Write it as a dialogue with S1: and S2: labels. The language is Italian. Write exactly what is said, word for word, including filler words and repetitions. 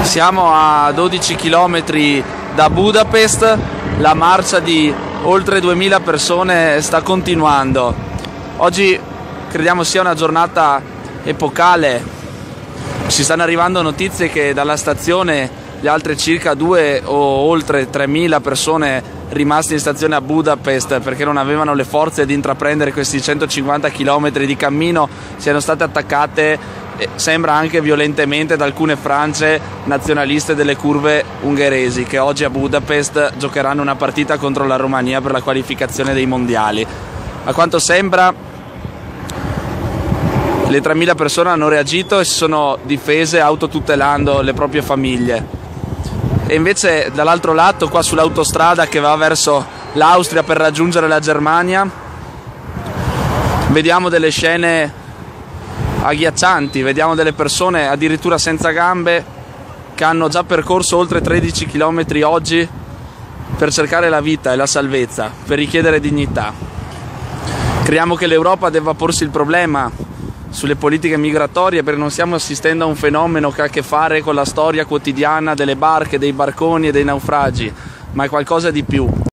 S1: Siamo a dodici chilometri da Budapest, la marcia di oltre duemila persone sta continuando. Oggi crediamo sia una giornata epocale. Ci stanno arrivando notizie che dalla stazione le altre circa due o oltre tremila persone rimaste in stazione a Budapest perché non avevano le forze di intraprendere questi centocinquanta chilometri di cammino siano state attaccate, sembra anche violentemente, da alcune frange nazionaliste delle curve ungheresi, che oggi a Budapest giocheranno una partita contro la Romania per la qualificazione dei mondiali. A quanto sembra le tremila persone hanno reagito e si sono difese autotutelando le proprie famiglie. E invece dall'altro lato, qua sull'autostrada che va verso l'Austria per raggiungere la Germania, vediamo delle scene agghiaccianti, vediamo delle persone addirittura senza gambe che hanno già percorso oltre tredici chilometri oggi per cercare la vita e la salvezza, per richiedere dignità. Crediamo che l'Europa debba porsi il problema sulle politiche migratorie, perché non stiamo assistendo a un fenomeno che ha a che fare con la storia quotidiana delle barche, dei barconi e dei naufragi, ma è qualcosa di più.